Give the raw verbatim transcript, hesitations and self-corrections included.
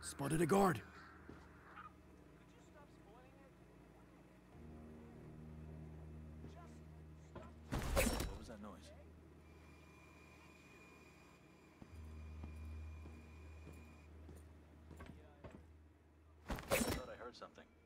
Spotted a guard. What was that noise? I thought I heard something.